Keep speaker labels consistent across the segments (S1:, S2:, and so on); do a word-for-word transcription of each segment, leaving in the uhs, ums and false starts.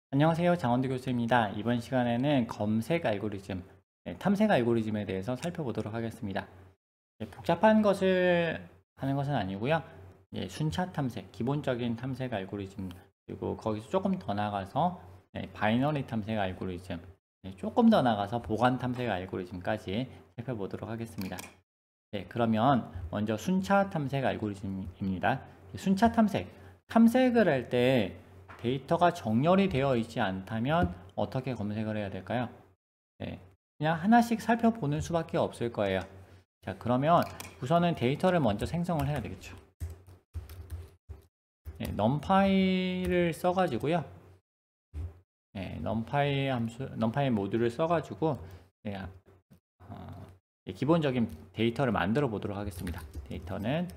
S1: 안녕하세요. 장원두 교수입니다. 이번 시간에는 검색 알고리즘, 네, 탐색 알고리즘에 대해서 살펴보도록 하겠습니다. 네, 복잡한 것을 하는 것은 아니고요. 예, 순차 탐색, 기본적인 탐색 알고리즘, 그리고 거기서 조금 더 나가서 네, 바이너리 탐색 알고리즘, 네, 조금 더 나가서 보관 탐색 알고리즘까지 살펴보도록 하겠습니다. 네, 그러면 먼저 순차 탐색 알고리즘입니다. 순차 탐색, 탐색을 할 때 데이터가 정렬이 되어 있지 않다면 어떻게 검색을 해야 될까요? 네, 그냥 하나씩 살펴보는 수밖에 없을 거예요. 자, 그러면 우선은 데이터를 먼저 생성을 해야 되겠죠. 네, numPy를 써가지고요. 네, numpy 함수, numpy 모듈을 써가지고 네, 어, 네, 기본적인 데이터를 만들어 보도록 하겠습니다. 데이터는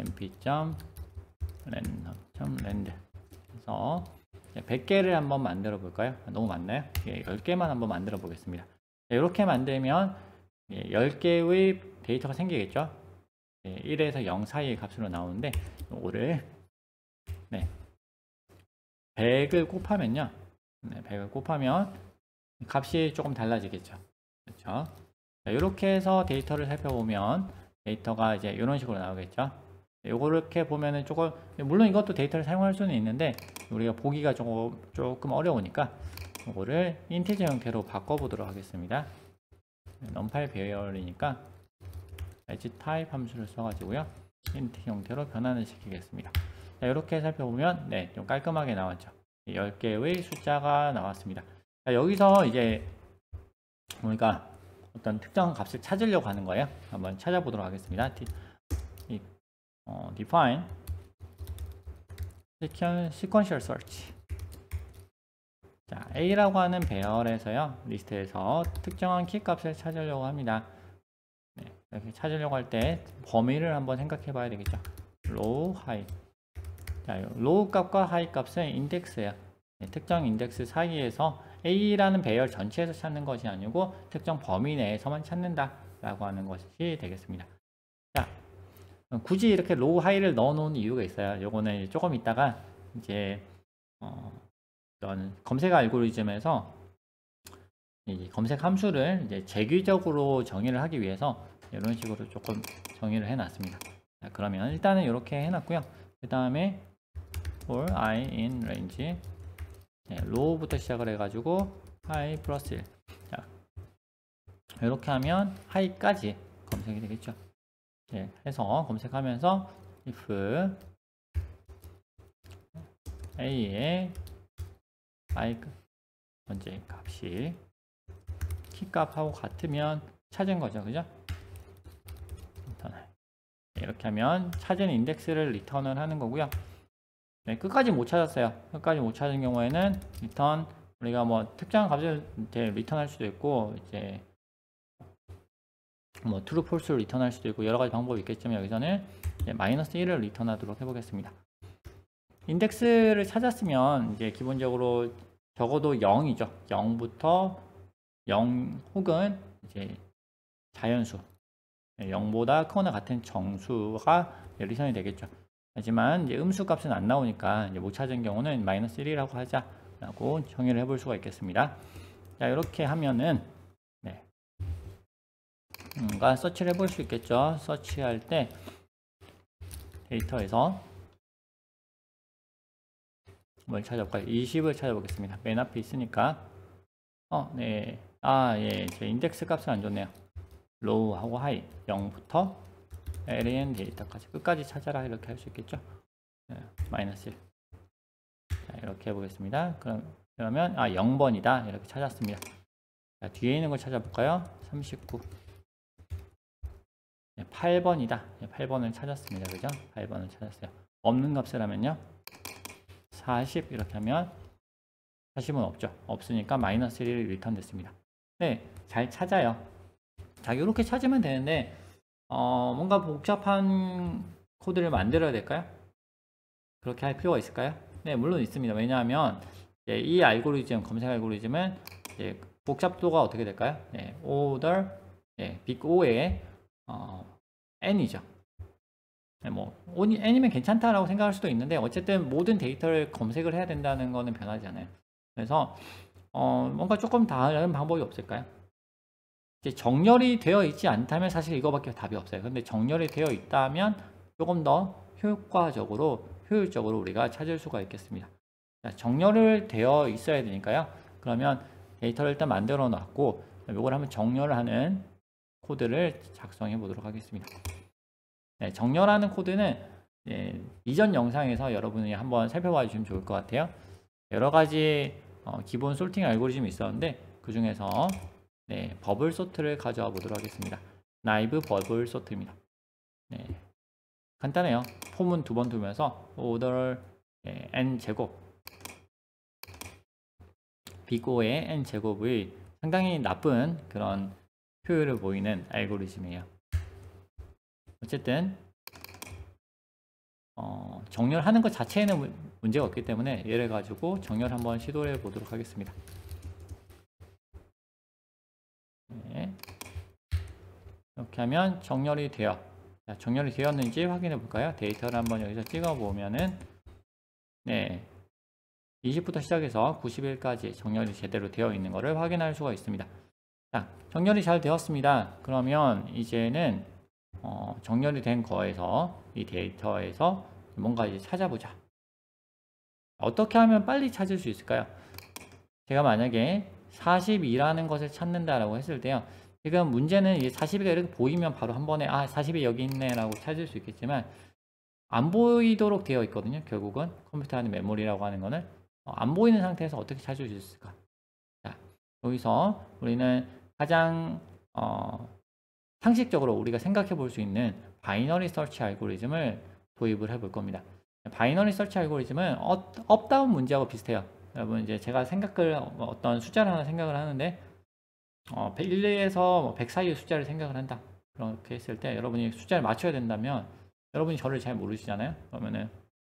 S1: np.random.rand 그래서 백 개를 한번 만들어 볼까요? 너무 많나요? 예, 열 개만 한번 만들어 보겠습니다. 이렇게 만들면 열 개의 데이터가 생기겠죠? 예, 일에서 영 사이의 값으로 나오는데 이거를 네, 백을 곱하면요. 네, 백을 곱하면 값이 조금 달라지겠죠. 그렇죠? 자, 이렇게 해서 데이터를 살펴보면 데이터가 이제 이런 식으로 나오겠죠. 이렇게 보면은 조금, 물론 이것도 데이터를 사용할 수는 있는데 우리가 보기가 조금, 조금 어려우니까 이거를 인티저 형태로 바꿔보도록 하겠습니다. numPy 배열이니까 edge type 함수를 써가지고요. int 형태로 변환을 시키겠습니다. 자, 이렇게 살펴보면 네, 좀 깔끔하게 나왔죠. 열 개의 숫자가 나왔습니다. 자, 여기서 이제 우리가 어떤 특정 값을 찾으려고 하는 거예요. 한번 찾아보도록 하겠습니다. 이, 어, define sequential search. 자, A라고 하는 배열에서요, 리스트에서 특정한 키 값을 찾으려고 합니다. 네, 이렇게 찾으려고 할 때 범위를 한번 생각해 봐야 되겠죠. low, high. 자, low 값과 high 값은 인덱스예요. 네, 특정 인덱스 사이에서 A라는 배열 전체에서 찾는 것이 아니고 특정 범위 내에서만 찾는다 라고 하는 것이 되겠습니다. 자, 굳이 이렇게 로우 하이를 넣어 놓은 이유가 있어요. 요거는 조금 있다가 이제 어, 어떤 검색 알고리즘에서 이 검색 함수를 이제 재규적으로 정의를 하기 위해서 이런 식으로 조금 정의를 해 놨습니다. 자, 그러면 일단은 이렇게 해 놨고요. 그 다음에 for i in range 네, low부터 시작을 해가지고 high 플러스 일. 자, 이렇게 하면 high까지 검색이 되겠죠. 네, 해서 검색하면서 if a의 i 번째 값이 키값하고 같으면 찾은 거죠, 그죠? 네, 이렇게 하면 찾은 인덱스를 리턴을 하는 거고요. 네, 끝까지 못 찾았어요. 끝까지 못 찾은 경우에는 리턴 우리가 뭐 특정한 값을 이제 리턴할 수도 있고 이제 뭐 true, false를 리턴할 수도 있고 여러 가지 방법이 있겠지만 여기서는 이제 마이너스 일을 리턴하도록 해보겠습니다. 인덱스를 찾았으면 이제 기본적으로 적어도 영이죠. 영부터 영 혹은 이제 자연수 영보다 크거나 같은 정수가 리턴이 되겠죠. 하지만 이제 음수 값은 안 나오니까 이제 못 찾은 경우는 마이너스 일이라고 하자라고 정의를 해볼 수가 있겠습니다. 자, 이렇게 하면은 네. 뭔가 서치를 해볼 수 있겠죠. 서치할 때 데이터에서 뭘 찾아볼까요? 이십을 찾아보겠습니다. 맨 앞에 있으니까 어, 네. 아, 예. 제 인덱스 값은 안 좋네요. 로우하고 하이 영부터 len 데이터까지 끝까지 찾아라 이렇게 할 수 있겠죠. 네, 마이너스 일. 자, 이렇게 해보겠습니다. 그럼, 그러면 아 영 번이다 이렇게 찾았습니다. 자, 뒤에 있는 걸 찾아볼까요? 삼십구. 네, 팔 번이다. 네, 팔 번을 찾았습니다. 그죠? 팔 번을 찾았어요. 없는 값을 하면요. 사십 이렇게 하면 사십은 없죠. 없으니까 마이너스 일이 리턴 됐습니다. 네, 잘 찾아요. 자, 이렇게 찾으면 되는데 어, 뭔가 복잡한 코드를 만들어야 될까요? 그렇게 할 필요가 있을까요? 네, 물론 있습니다. 왜냐하면 이 알고리즘, 검색 알고리즘은 복잡도가 어떻게 될까요? 네, order, 네, 빅 O의 어, n이죠. 네, 뭐 n이면 괜찮다라고 생각할 수도 있는데 어쨌든 모든 데이터를 검색을 해야 된다는 거는 변하지 않아요. 그래서 어, 뭔가 조금 다른 방법이 없을까요? 이제 정렬이 되어 있지 않다면 사실 이거밖에 답이 없어요. 근데 정렬이 되어 있다면 조금 더 효과적으로, 효율적으로 우리가 찾을 수가 있겠습니다. 자, 정렬을 되어 있어야 되니까요. 그러면 데이터를 일단 만들어 놨고, 이걸 한번 정렬을 하는 코드를 작성해 보도록 하겠습니다. 네, 정렬하는 코드는 예, 이전 영상에서 여러분이 한번 살펴봐 주시면 좋을 것 같아요. 여러 가지 어, 기본 솔팅 알고리즘이 있었는데 그 중에서 네, 버블 소트를 가져와 보도록 하겠습니다. 나이브 버블 소트입니다. 네, 간단해요. 폼은 두 번 두면서 오더 예, n 제곱 비고의 n 제곱의 상당히 나쁜 그런 효율을 보이는 알고리즘이에요. 어쨌든 어, 정렬하는 것 자체에는 문제가 없기 때문에 얘를 가지고 정렬 한번 시도해 보도록 하겠습니다. 네. 이렇게 하면 정렬이 되어 자, 정렬이 되었는지 확인해 볼까요? 데이터를 한번 여기서 찍어 보면은 네, 이십부터 시작해서 구십일까지 정렬이 제대로 되어 있는 것을 확인할 수가 있습니다. 자, 정렬이 잘 되었습니다. 그러면 이제는 어, 정렬이 된 거에서 이 데이터에서 뭔가 이제 찾아보자. 어떻게 하면 빨리 찾을 수 있을까요? 제가 만약에 사십이라는 것을 찾는다라고 했을 때요. 지금 문제는 이제 사십이가 이렇게 보이면 바로 한 번에 아 사십이 여기 있네 라고 찾을 수 있겠지만 안 보이도록 되어 있거든요. 결국은 컴퓨터 안에 메모리라고 하는 거는 어, 안 보이는 상태에서 어떻게 찾을 수 있을까? 자, 여기서 우리는 가장 어, 상식적으로 우리가 생각해 볼 수 있는 바이너리 서치 알고리즘을 도입을 해 볼 겁니다. 바이너리 서치 알고리즘은 업, 다운 문제하고 비슷해요. 여러분 이제 제가 생각을 어떤 숫자를 하나 생각을 하는데 어, 일에서 백 사이의 숫자를 생각을 한다. 그렇게 했을 때 여러분이 숫자를 맞춰야 된다면 여러분이 저를 잘 모르시잖아요. 그러면은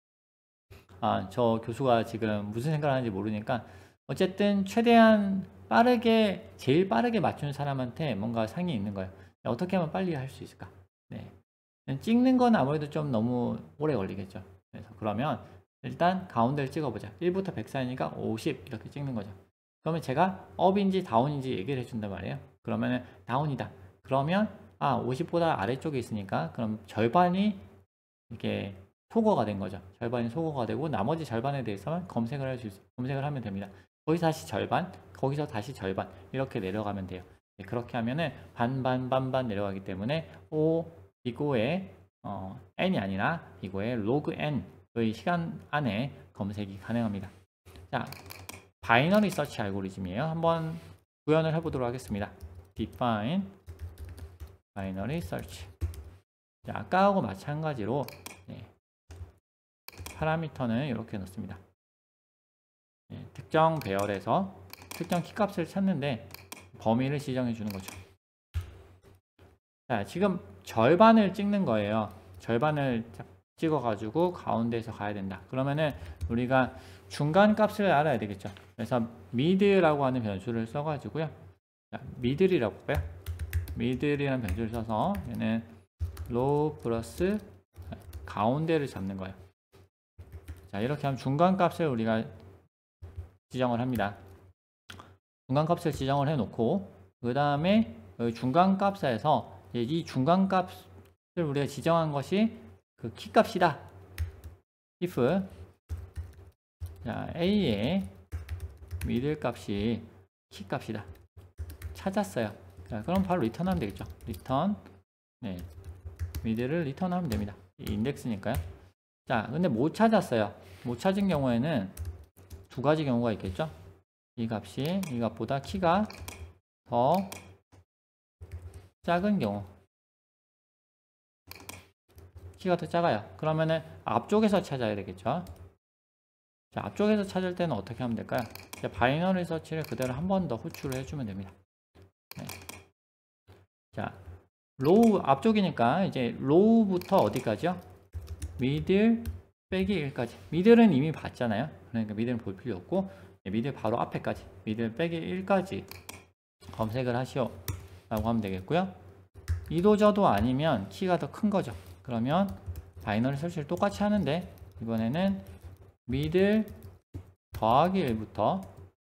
S1: 아, 저 교수가 지금 무슨 생각을 하는지 모르니까 어쨌든 최대한 빠르게 제일 빠르게 맞추는 사람한테 뭔가 상이 있는 거예요. 어떻게 하면 빨리 할 수 있을까? 네. 찍는 건 아무래도 좀 너무 오래 걸리겠죠. 그래서 그러면 일단 가운데를 찍어보자. 일부터 백 사이니까 오십 이렇게 찍는 거죠. 그러면 제가 업인지 다운인지 얘기를 해준단 말이에요. 그러면 다운이다. 그러면 아 오십보다 아래쪽에 있으니까 그럼 절반이 이렇게 소거가 된 거죠. 절반이 소거가 되고 나머지 절반에 대해서만 검색을 할 수 있어요. 검색을 하면 됩니다. 거기서 다시 절반, 거기서 다시 절반 이렇게 내려가면 돼요. 네, 그렇게 하면은 반반 반반 내려가기 때문에 O 이거의 어, n이 아니라 이거의 log n의 시간 안에 검색이 가능합니다. 자, 바이너리 서치 알고리즘이에요. 한번 구현을 해보도록 하겠습니다. define binary search. 자, 아까하고 마찬가지로 네, 파라미터는 이렇게 넣습니다. 네, 특정 배열에서 특정 키값을 찾는데 범위를 지정해 주는 거죠. 자, 지금 절반을 찍는 거예요. 절반을 찍어 가지고 가운데에서 가야 된다. 그러면은 우리가 중간 값을 알아야 되겠죠. 그래서 mid라고 하는 변수를 써 가지고요. 자, mid이라고 볼까요? mid이라는 변수를 써서 얘는 low 플러스 가운데를 잡는 거예요. 자, 이렇게 하면 중간 값을 우리가 지정을 합니다. 중간 값을 지정을 해 놓고 그 다음에 중간 값에서 이 중간 값을 우리가 지정한 것이 그 키 값이다. if 자, a의 미들 값이 키 값이다. 찾았어요. 자, 그럼 바로 리턴하면 되겠죠. 리턴 네, 미들을 리턴하면 됩니다. 인덱스니까요. 자, 근데 못 찾았어요. 못 찾은 경우에는 두 가지 경우가 있겠죠. 이 값이 이 값보다 키가 더 작은 경우, 키가 더 작아요. 그러면은 앞쪽에서 찾아야 되겠죠. 자, 앞쪽에서 찾을 때는 어떻게 하면 될까요? 자, 바이너리 서치를 그대로 한 번 더 호출을 해주면 됩니다. 네. 자, 로우 앞쪽이니까 이제 로우부터 어디까지요? 미들 빼기 일까지. 미들은 이미 봤잖아요. 그러니까 미들은 볼 필요 없고 미들 바로 앞에까지, 미들 빼기 일까지 검색을 하시오 라고 하면 되겠고요. 이도저도 아니면 키가 더 큰 거죠. 그러면 바이너리 설치를 똑같이 하는데 이번에는 미들 더하기 일부터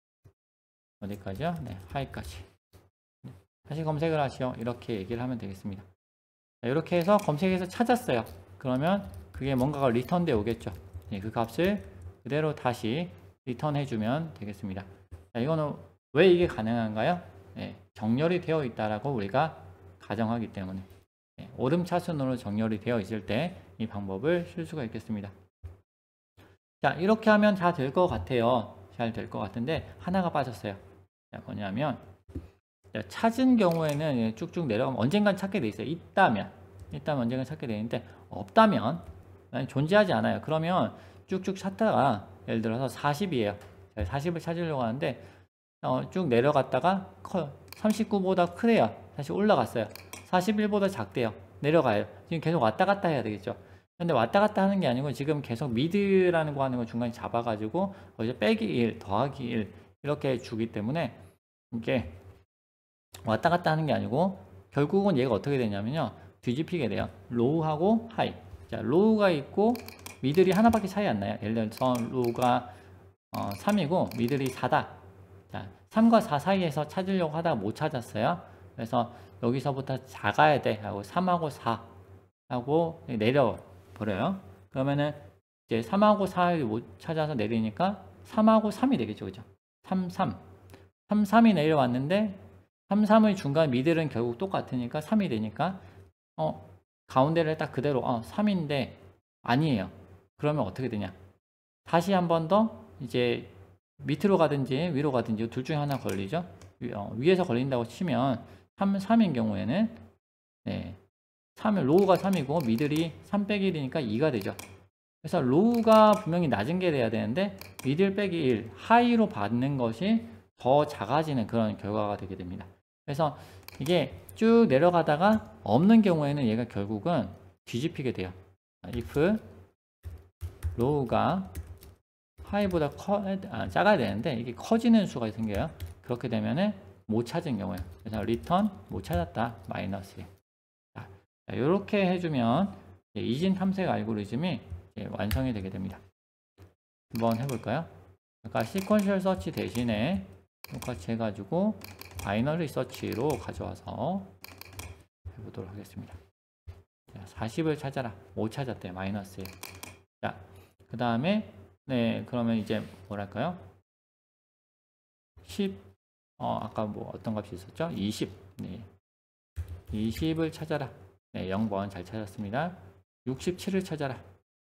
S1: 어디까지요? 네, 하이까지. 다시 검색을 하시오. 이렇게 얘기를 하면 되겠습니다. 자, 이렇게 해서 검색해서 찾았어요. 그러면 그게 뭔가가 리턴돼 오겠죠. 네, 그 값을 그대로 다시 리턴해 주면 되겠습니다. 자, 이거는 왜 이게 가능한가요? 네, 정렬이 되어 있다라고 우리가 가정하기 때문에 네, 오름차순으로 정렬이 되어 있을 때 이 방법을 쓸 수가 있겠습니다. 자, 이렇게 하면 다 될 것 같아요. 잘 될 것 같은데 하나가 빠졌어요. 자, 뭐냐면 자, 찾은 경우에는 쭉쭉 내려가면 언젠간 찾게 돼 있어요. 있다면 있다면 언젠간 찾게 되는데 없다면 존재하지 않아요. 그러면 쭉쭉 찾다가 예를 들어서 사십이에요. 사십을 찾으려고 하는데 어, 쭉 내려갔다가 커요. 삼십구보다 크대요. 다시 올라갔어요. 사십일보다 작대요. 내려가요. 지금 계속 왔다 갔다 해야 되겠죠. 근데 왔다 갔다 하는 게 아니고 지금 계속 미드라는 거 하는 거 중간에 잡아가지고 거기서 빼기 일, 더하기 일 이렇게 주기 때문에 이게 왔다 갔다 하는 게 아니고 결국은 얘가 어떻게 되냐면요. 뒤집히게 돼요. 로우하고 하이. 자, 로우가 있고 미들이 하나밖에 차이 안 나요. 예를 들어서 로우가 어, 삼이고 미들이 사다. 자, 삼과 사 사이에서 찾으려고 하다가 못 찾았어요. 그래서 여기서부터 작아야 돼 하고 삼하고 사 하고 내려 버려요. 그러면은 이제 삼하고 사를 못 찾아서 내리니까 삼하고 삼이 되겠죠. 그죠? 삼, 삼. 삼, 삼이 내려왔는데 삼, 삼의 중간 미들은 결국 똑같으니까 삼이 되니까 어 가운데를 딱 그대로 어 삼인데 아니에요. 그러면 어떻게 되냐? 다시 한 번 더 이제 밑으로 가든지 위로 가든지 둘 중에 하나 걸리죠. 위, 어, 위에서 걸린다고 치면 삼, 삼인 경우에는 네, 삼, 로우가 삼이고 미들이 삼 빼기 일이니까 이가 되죠. 그래서 로우가 분명히 낮은 게 돼야 되는데 미들 빼기 일, 하이로 받는 것이 더 작아지는 그런 결과가 되게 됩니다. 그래서 이게 쭉 내려가다가 없는 경우에는 얘가 결국은 뒤집히게 돼요. if 로우가 하이보다 커, 아, 작아야 되는데 이게 커지는 수가 생겨요. 그렇게 되면은 못 찾은 경우에 그래서 리턴 못 찾았다 마이너스 자, 이렇게 해주면 이진 탐색 알고리즘이 완성이 되게 됩니다. 한번 해볼까요? 아까 시퀀셜 서치 대신에 똑같이 해가지고 바이너리 서치로 가져와서 해보도록 하겠습니다. 자, 사십을 찾아라. 못 찾았대요. 마이너스 일. 자, 그 다음에 네, 그러면 이제 뭐랄까요? 십, 어, 아까 뭐 어떤 값이 있었죠? 이십. 네. 이십을 찾아라. 네, 영 번 잘 찾았습니다. 육십칠을 찾아라.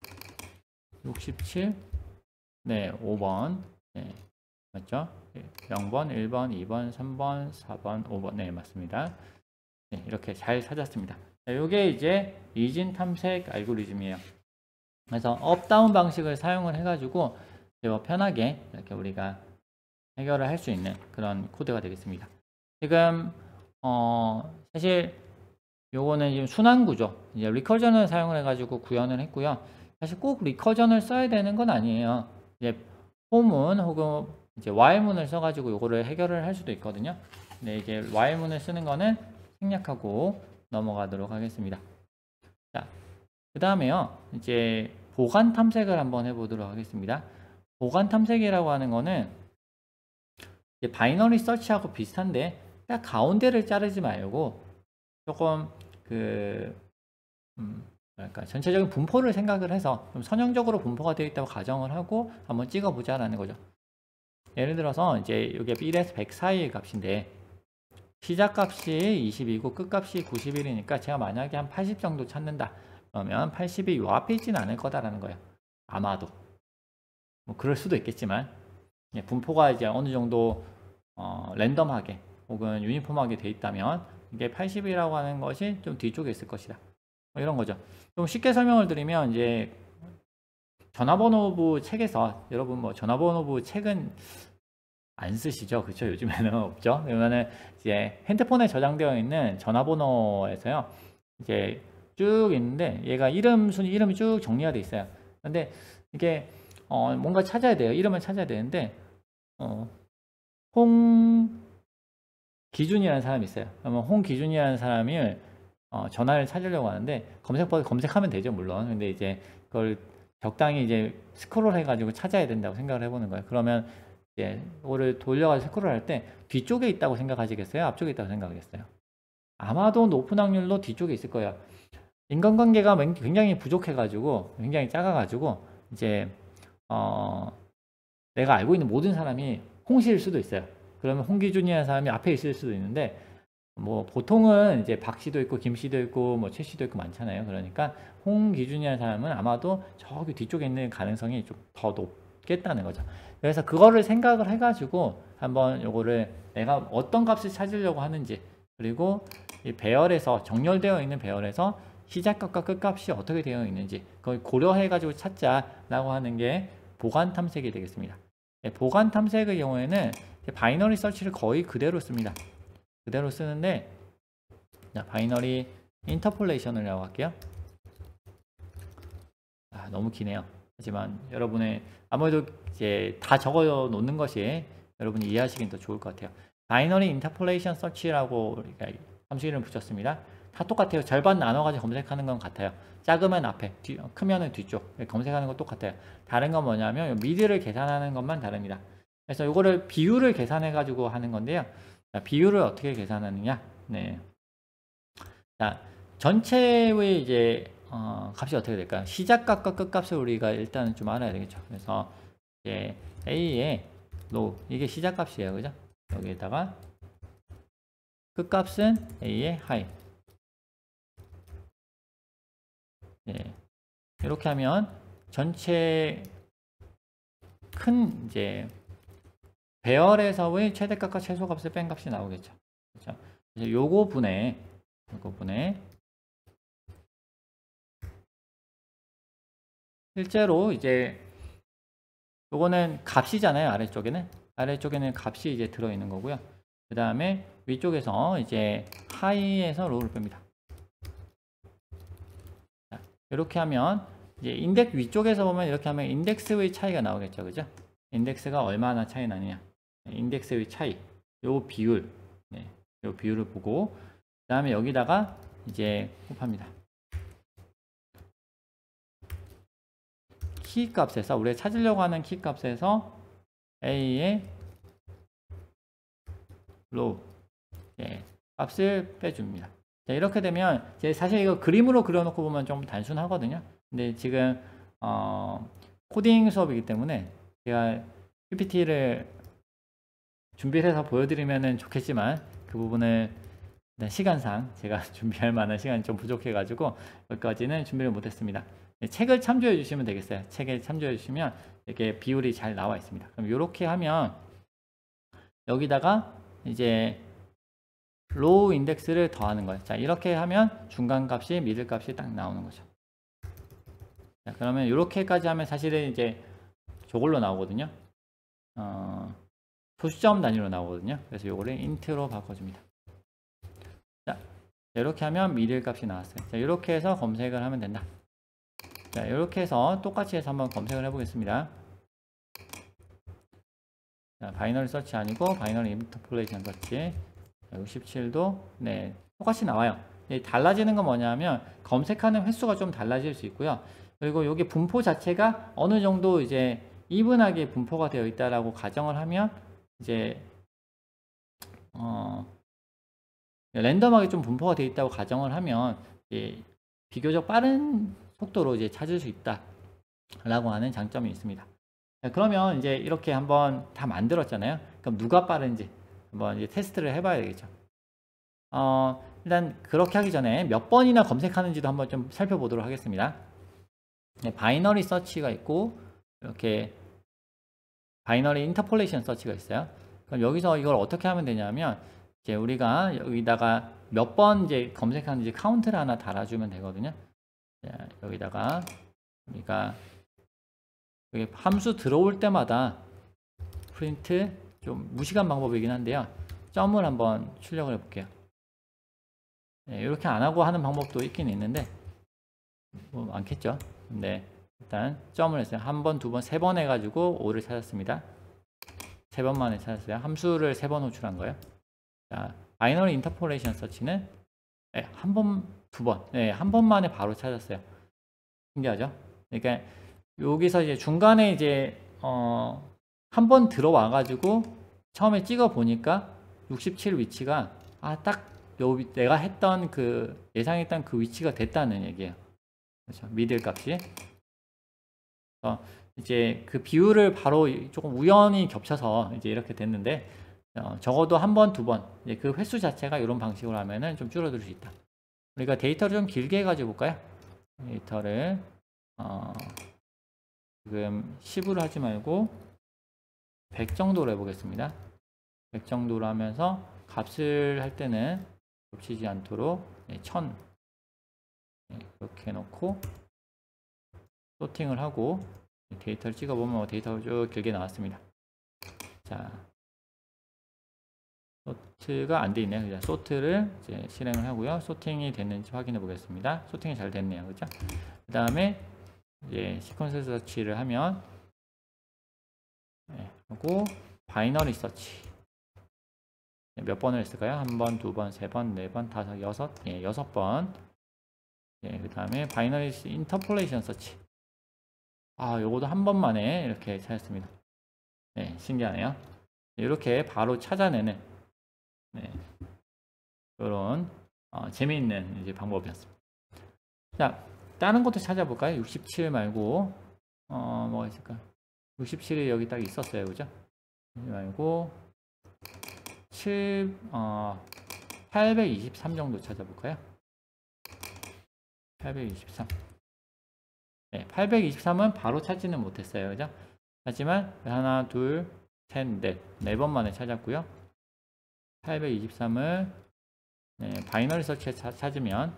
S1: 육십칠. 네, 오 번. 네. 맞죠? 영 번, 일 번, 이 번, 삼 번, 사 번, 오 번. 네, 맞습니다. 네, 이렇게 잘 찾았습니다. 이게 이제 이진 탐색 알고리즘이에요. 그래서 업다운 방식을 사용을 해가지고 뭐 편하게 이렇게 우리가 해결을 할 수 있는 그런 코드가 되겠습니다. 지금 어 사실 요거는 지금 순환구조 이제 리커전을 사용을 해가지고 구현을 했고요. 사실 꼭 리커전을 써야 되는 건 아니에요. 이제 포문 혹은 이제 while문을 써가지고 요거를 해결을 할 수도 있거든요. 근데 이제 while문을 쓰는 거는 생략하고 넘어가도록 하겠습니다. 자, 그 다음에요. 이제 보관 탐색을 한번 해보도록 하겠습니다. 보관 탐색이라고 하는 거는 이제 바이너리 서치하고 비슷한데 딱 가운데를 자르지 말고 조금 그 음, 뭐랄까 전체적인 분포를 생각을 해서 좀 선형적으로 분포가 되어 있다고 가정을 하고 한번 찍어보자라는 거죠. 예를 들어서 이제 이게 일에서 백 사이의 값인데 시작값이 이십이고 끝값이 구십일이니까 제가 만약에 한 팔십 정도 찾는다. 그러면 팔십이 요 앞에 있지는 않을 거다라는 거예요. 아마도. 뭐 그럴 수도 있겠지만 예, 분포가 이제 어느 정도 어, 랜덤하게 혹은 유니폼하게 돼 있다면 이게 팔십이라고 하는 것이 좀 뒤쪽에 있을 것이다. 뭐 이런 거죠. 좀 쉽게 설명을 드리면 이제 전화번호부 책에서 여러분 뭐 전화번호부 책은 안 쓰시죠? 그렇죠? 요즘에는 없죠. 그러면은 이제 핸드폰에 저장되어 있는 전화번호에서요. 이제 쭉 있는데 얘가 이름 순위 이름이 쭉 정리가 돼 있어요. 근데 이게 어 뭔가 찾아야 돼요. 이름을 찾아야 되는데 어 홍기준이라는 사람이 있어요. 그러면 홍기준이라는 사람을 어 전화를 찾으려고 하는데 검색법에 검색하면 되죠, 물론. 근데 이제 그걸 적당히 이제 스크롤 해가지고 찾아야 된다고 생각을 해보는 거예요. 그러면 이제 이거를 돌려가지고 스크롤할 때 뒤쪽에 있다고 생각하시겠어요? 앞쪽에 있다고 생각하겠어요? 아마도 높은 확률로 뒤쪽에 있을 거예요. 인간관계가 굉장히 부족해가지고 굉장히 작아가지고 이제 어 내가 알고 있는 모든 사람이 홍씨일 수도 있어요. 그러면 홍기준이라는 사람이 앞에 있을 수도 있는데 뭐 보통은 이제 박씨도 있고 김씨도 있고 뭐 최씨도 있고 많잖아요. 그러니까 홍기준이라는 사람은 아마도 저기 뒤쪽에 있는 가능성이 좀 더 높겠다는 거죠. 그래서 그거를 생각을 해가지고 한번 요거를 내가 어떤 값을 찾으려고 하는지, 그리고 이 배열에서 정렬되어 있는 배열에서 시작값과 끝값이 어떻게 되어 있는지 그걸 고려해 가지고 찾자라고 하는 게 보관 탐색이 되겠습니다. 보관 탐색의 경우에는 바이너리 서치를 거의 그대로 씁니다. 그대로 쓰는데, 자, 바이너리 인터폴레이션을 하고 할게요. 아, 너무 기네요. 하지만 여러분의 아무래도 이제 다 적어 놓는 것이 여러분이 이해하시긴 더 좋을 것 같아요. 바이너리 인터폴레이션 서치라고 함수 이름을 붙였습니다. 다 똑같아요. 절반 나눠가지고 검색하는 건 같아요. 작으면 앞에, 뒤, 크면은 뒤쪽. 검색하는 건 똑같아요. 다른 건 뭐냐면 미드를 계산하는 것만 다릅니다. 그래서 이거를 비율을 계산해가지고 하는 건데요. 자, 비율을 어떻게 계산하느냐? 네. 자, 전체의 이제 어, 값이 어떻게 될까요? 시작값과 끝값을 우리가 일단은 좀 알아야 되겠죠. 그래서 이제 A의 로우, 이게 시작값이에요, 그죠? 여기에다가 끝값은 A의 하이. 예. 이렇게 하면 전체 큰 이제 배열에서의 최대값과 최소값을 뺀 값이 나오겠죠. 그렇죠? 이제 요거 분해, 요거 분해. 실제로 이제 요거는 값이잖아요. 아래쪽에는 아래쪽에는 값이 이제 들어 있는 거고요. 그 다음에 위쪽에서 이제 하이에서 로우를 뺍니다. 자, 이렇게 하면 이제 인덱스 위쪽에서 보면 이렇게 하면 인덱스의 차이가 나오겠죠, 그죠? 인덱스가 얼마나 차이 나느냐, 인덱스의 차이, 요 비율, 네, 요 비율을 보고 그 다음에 여기다가 이제 곱합니다. 키 값에서 우리가 찾으려고 하는 키 값에서 A의 로우, 예, 값을 빼줍니다. 자, 이렇게 되면 이제 사실 이거 그림으로 그려놓고 보면 좀 단순하거든요. 근데 지금 어, 코딩 수업이기 때문에 제가 피피티를 준비를 해서 보여드리면 좋겠지만 그 부분을 시간상 제가 준비할 만한 시간이 좀 부족해 가지고 여기까지는 준비를 못했습니다. 책을 참조해 주시면 되겠어요. 책에 참조해 주시면 이렇게 비율이 잘 나와 있습니다. 그럼 이렇게 하면 여기다가 이제 로우 인덱스를 더하는 거예요. 자, 이렇게 하면 중간 값이 미들 값이 딱 나오는 거죠. 자, 그러면 이렇게까지 하면 사실은 이제 저걸로 나오거든요. 어, 소수점 단위로 나오거든요. 그래서 요거를 인트로 바꿔줍니다. 자, 이렇게 하면 미들 값이 나왔어요. 자, 이렇게 해서 검색을 하면 된다. 자, 이렇게 해서 똑같이 해서 한번 검색을 해보겠습니다. 자, 바이너리 서치 아니고 바이너리 인터폴레이션 서치. 육십칠도 네, 똑같이 나와요. 네, 달라지는 건 뭐냐면 검색하는 횟수가 좀 달라질 수 있고요. 그리고 여기 분포 자체가 어느 정도 이제 이분하게 분포가 되어 있다라고 가정을 하면 이제 어, 랜덤하게 좀 분포가 되어 있다고 가정을 하면 이제 비교적 빠른 속도로 이제 찾을 수 있다라고 하는 장점이 있습니다. 자, 그러면 이제 이렇게 한번 다 만들었잖아요. 그럼 누가 빠른지 한번 이제 테스트를 해봐야 되겠죠. 어, 일단 그렇게 하기 전에 몇 번이나 검색하는지도 한번 좀 살펴보도록 하겠습니다. 네, 바이너리 서치가 있고 이렇게 바이너리 인터폴레이션 서치가 있어요. 그럼 여기서 이걸 어떻게 하면 되냐면 이제 우리가 여기다가 몇 번 이제 검색하는지 카운트를 하나 달아주면 되거든요. 자, 여기다가 우리가 여기 함수 들어올 때마다 프린트, 좀 무식한 방법이긴 한데요. 점을 한번 출력을 해볼게요. 네, 이렇게 안 하고 하는 방법도 있긴 있는데 뭐 많겠죠. 근데 일단 점을 했어요. 한 번, 두 번, 세 번 해가지고 오를 찾았습니다. 세 번 만에 찾았어요. 함수를 세 번 호출한 거예요. 자, 바이너리 인터폴레이션 서치는 네, 한 번, 두 번, 네, 한 번 만에 바로 찾았어요. 신기하죠? 그러니까 여기서 이제 중간에 이제 어 한번 들어와 가지고 처음에 찍어 보니까 육십칠 위치가 아, 딱 요 내가 했던 그 예상했던 그 위치가 됐다는 얘기예요. 그렇죠? 미들 값이. 어, 이제 그 비율을 바로 조금 우연히 겹쳐서 이제 이렇게 됐는데 어, 적어도 한 번, 두 번, 이제 그 횟수 자체가 이런 방식으로 하면은 좀 줄어들 수 있다. 우리가 데이터를 좀 길게 가지고 볼까요? 데이터를 어, 지금 십으로 하지 말고 백 정도로 해보겠습니다. 백 정도로 하면서 값을 할 때는 겹치지 않도록 네, 천 네, 그렇게 해놓고 소팅을 하고 데이터를 찍어보면 데이터가 쭉 길게 나왔습니다. 자, 소트가 안 돼 있네요. 그냥 소트를 이제 실행을 하고요. 소팅이 됐는지 확인해 보겠습니다. 소팅이 잘 됐네요. 그죠? 그 다음에 이제 시퀀스 서치를 하면 네, 하고 바이너리 서치 네, 몇 번을 했을까요? 한 번, 두 번, 세 번, 네 번, 다섯, 여섯, 예, 여섯 번. 예, 그 다음에 바이너리 인터폴레이션 서치. 아, 요거도 한 번만에 이렇게 찾았습니다. 네, 신기하네요. 이렇게 바로 찾아내는 네, 이런 어, 재미있는 이제 방법이었습니다. 자, 다른 것도 찾아볼까요? 육십칠 말고 어, 뭐가 있을까? 육십칠이 여기 딱 있었어요, 그죠? 말고 칠, 어, 팔백이십삼 정도 찾아볼까요? 팔백이십삼. 네, 팔백이십삼은 바로 찾지는 못했어요, 그죠? 하지만 하나, 둘, 셋, 넷, 네 번 만에 찾았고요. 팔백이십삼을 네, 바이너리 서치에 차, 찾으면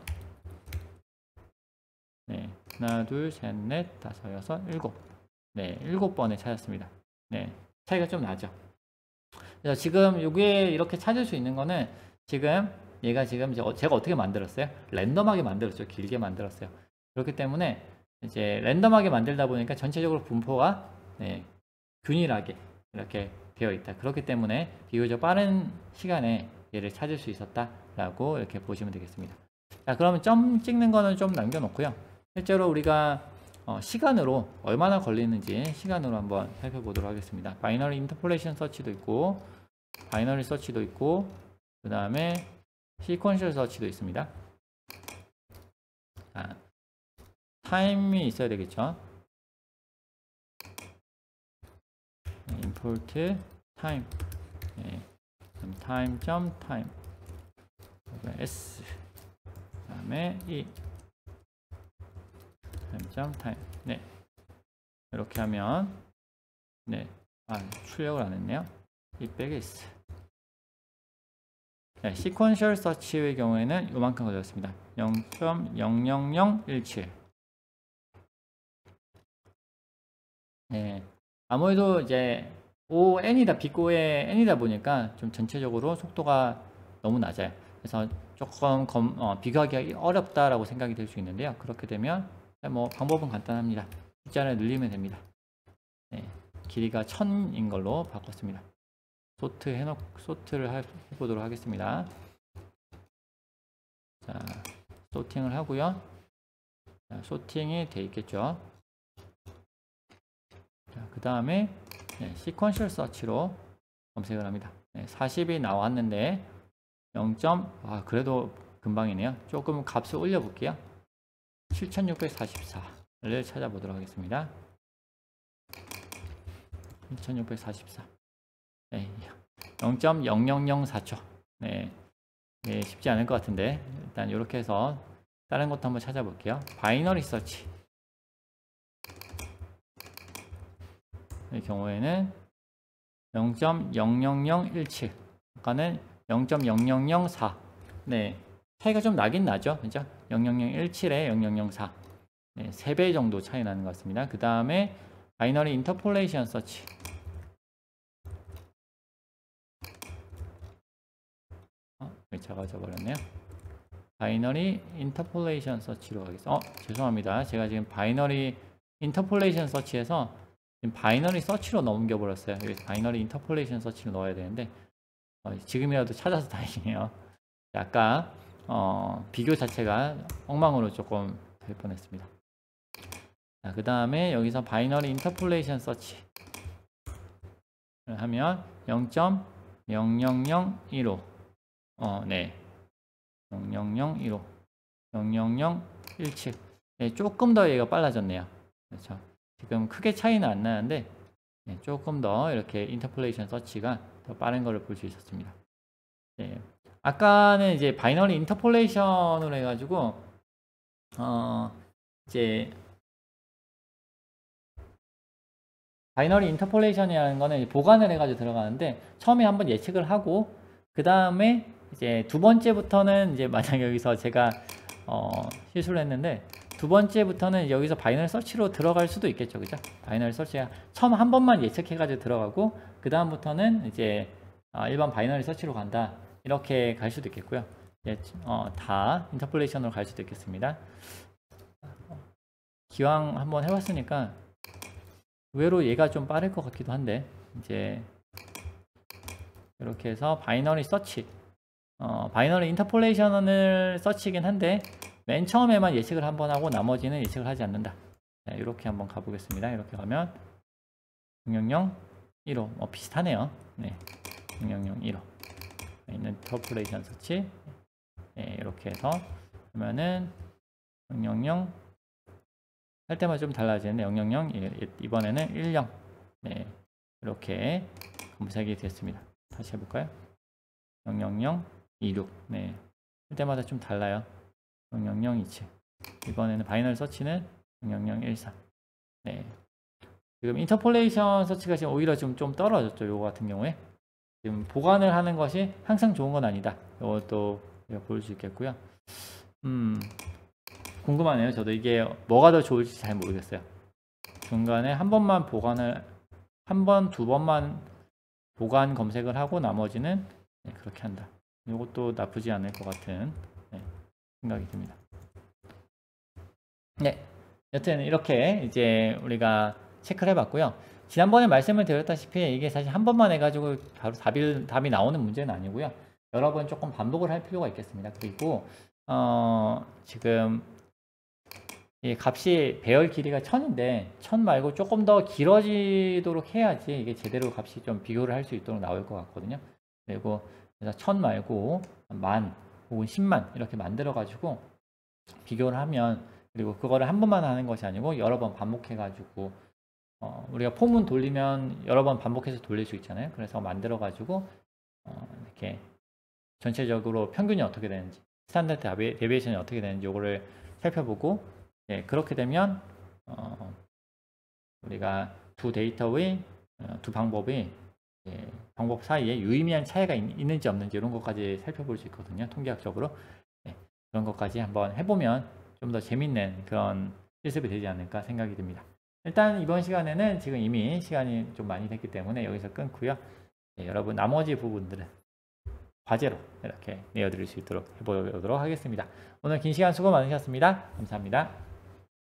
S1: 네, 하나, 둘, 셋, 넷, 다섯, 여섯, 일곱. 네, 일곱 번에 찾았습니다. 네, 차이가 좀 나죠. 그래서 지금 이게 이렇게 찾을 수 있는 거는 지금 얘가 지금 제가 어떻게 만들었어요? 랜덤하게 만들었죠. 길게 만들었어요. 그렇기 때문에 이제 랜덤하게 만들다 보니까 전체적으로 분포가 네, 균일하게 이렇게 되어 있다. 그렇기 때문에 비교적 빠른 시간에 얘를 찾을 수 있었다라고 이렇게 보시면 되겠습니다. 자, 그러면 점 찍는 거는 좀 남겨놓고요. 실제로 우리가 어, 시간으로 얼마나 걸리는지 시간으로 한번 살펴보도록 하겠습니다. 바이너리 인터폴레이션 서치도 있고 바이너리 서치도 있고 그 다음에 시퀀셜 서치도 있습니다. 자, 타임이 있어야 되겠죠. import time 네, time 점 time s 그 다음에 이 time 점 time 네 이렇게 하면 네 아, 출력을 안 했네요. 이 빼기 s 네, 시퀀셜 서치의 경우에는 요만큼 걸렸습니다. 영 점 영영영일칠 네, 아무래도 이제 오 엔이다 빅고의 n이다 보니까 좀 전체적으로 속도가 너무 낮아요. 그래서 조금 검, 어, 비교하기 어렵다라고 생각이 될 수 있는데요. 그렇게 되면 뭐 방법은 간단합니다. 숫자를 늘리면 됩니다. 네, 길이가 천인 걸로 바꿨습니다. 소트 해놓 소트를 하, 해보도록 하겠습니다. 자, 소팅을 하고요. 자, 소팅이 돼 있겠죠. 자, 그 다음에 네, 시퀀셜 서치로 검색을 합니다. 네, 사십이 나왔는데 영. 아, 그래도 금방이네요. 조금 값을 올려 볼게요. 칠천육백사십사를 찾아보도록 하겠습니다. 칠천육백사십사 네, 영 점 영영영사 초 네, 네, 쉽지 않을 것 같은데 일단 이렇게 해서 다른 것도 한번 찾아볼게요. 바이너리 서치 이 경우에는 영 점 영영영일칠 아까는 영 점 영영영사 네, 차이가 좀 나긴 나죠. 그죠? 영영영일칠에 영영영사 네, 세 배 정도 차이 나는 것 같습니다. 그 다음에 바이너리 인터폴레이션 서치 어, 작아져 버렸네요. 바이너리 인터폴레이션 서치로 가겠습니다. 어, 죄송합니다. 제가 지금 바이너리 인터폴레이션 서치에서 지금 바이너리 서치로 넘겨버렸어요. 여기 바이너리 인터폴레이션 서치로 넣어야 되는데 어, 지금이라도 찾아서 다행이에요. 아까 어, 비교 자체가 엉망으로 조금 될 뻔했습니다. 그 다음에 여기서 바이너리 인터폴레이션 서치 하면 영 점 영영영일오 어, 네. 영영영일오 영영영일칠 네, 조금 더 얘가 빨라졌네요. 그렇죠. 지금 크게 차이는 안 나는데 네, 조금 더 이렇게 인터폴레이션 서치가 더 빠른 것을 볼 수 있었습니다. 네. 아까는 이제 바이너리 인터폴레이션으로 해가지고 어 이제 바이너리 인터폴레이션이라는 거는 보관을 해가지고 들어가는데 처음에 한번 예측을 하고 그 다음에 이제 두 번째부터는 이제 만약 여기서 제가 어 실수를 했는데 두 번째부터는 여기서 바이너리 서치로 들어갈 수도 있겠죠, 그죠? 바이너리 서치가 처음 한 번만 예측해가지고 들어가고 그 다음부터는 이제 어, 일반 바이너리 서치로 간다 이렇게 갈 수도 있겠고요. 이제 어, 다 인터폴레이션으로 갈 수도 있겠습니다. 기왕 한번 해봤으니까 의외로 얘가 좀 빠를 것 같기도 한데 이제 이렇게 해서 바이너리 서치 어, 바이너리 인터폴레이션을 서치이긴 한데 맨 처음에만 예측을 한번 하고 나머지는 예측을 하지 않는다. 자, 이렇게 한번 가보겠습니다. 이렇게 가면 영영영일오 어, 비슷하네요. 네, 영영영일오 인터폴레이션 서치 네, 이렇게 해서 그러면은 영영영 할 때마다 좀 달라지는데 영영영 이번에는 일영 네, 이렇게 검색이 됐습니다. 다시 해볼까요? 영영영이육 네, 할 때마다 좀 달라요. 영영영이칠 이번에는 바이너리 서치는 영영영일삼 네, 지금 인터폴레이션 서치가 지금 오히려 좀, 좀 떨어졌죠. 요거 같은 경우에 지금 보관을 하는 것이 항상 좋은 건 아니다. 이것도 볼 수 있겠고요. 음, 궁금하네요. 저도 이게 뭐가 더 좋을지 잘 모르겠어요. 중간에 한 번만 보관을 한 번, 두 번만 보관 검색을 하고 나머지는 네, 그렇게 한다. 이것도 나쁘지 않을 것 같은 네, 생각이 듭니다. 네, 여튼 이렇게 이제 우리가 체크를 해봤고요. 지난번에 말씀을 드렸다시피 이게 사실 한 번만 해가지고 바로 답이, 답이 나오는 문제는 아니고요. 여러 번 조금 반복을 할 필요가 있겠습니다. 그리고 어, 지금 이 값이 배열 길이가 천인데 천 말고 조금 더 길어지도록 해야지 이게 제대로 값이 좀 비교를 할 수 있도록 나올 것 같거든요. 그리고 그래서 천 말고 만 혹은 십만 이렇게 만들어 가지고 비교를 하면 그리고 그거를 한 번만 하는 것이 아니고 여러 번 반복해 가지고 어, 우리가 폼은 돌리면 여러 번 반복해서 돌릴 수 있잖아요. 그래서 만들어 가지고 어, 이렇게 전체적으로 평균이 어떻게 되는지 스탠다드 데비에이션이 어떻게 되는지 요거를 살펴보고 예, 그렇게 되면 어, 우리가 두 데이터의 어, 두 방법의 예, 방법 사이에 유의미한 차이가 있, 있는지 없는지 이런 것까지 살펴볼 수 있거든요. 통계학적으로 예, 그런 것까지 한번 해보면 좀 더 재밌는 그런 실습이 되지 않을까 생각이 듭니다. 일단 이번 시간에는 지금 이미 시간이 좀 많이 됐기 때문에 여기서 끊고요. 예, 여러분 나머지 부분들은 과제로 이렇게 내어드릴 수 있도록 해보도록 하겠습니다. 오늘 긴 시간 수고 많으셨습니다. 감사합니다.